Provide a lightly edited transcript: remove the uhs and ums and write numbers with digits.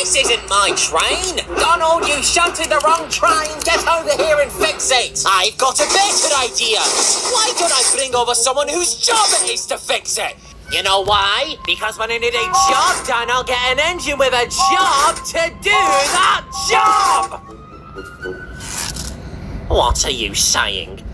This isn't my train! Donald, you shunted the wrong train! Get over here and fix it! I've got a better idea! Why don't I bring over someone whose job it is to fix it? You know why? Because when I need a job done, I'll get an engine with a job to do that job! What are you saying?